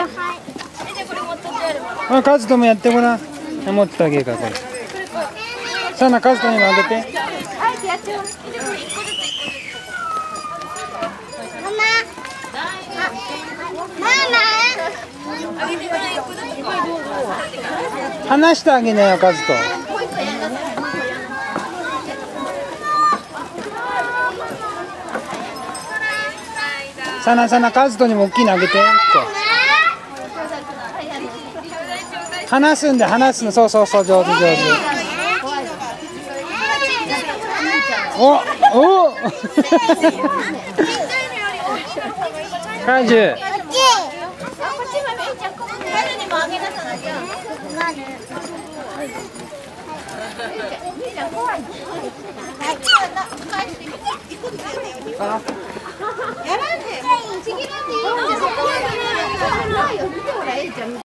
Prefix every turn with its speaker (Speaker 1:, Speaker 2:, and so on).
Speaker 1: ょ。
Speaker 2: あ、カズトもやってごらん。持ってあげるからこれ。さなカズトにもあげて。離してあげなよカズト。さなカズトにも大きいのあげて。離すんで離すの。そう上手。おカジュ。やらんで。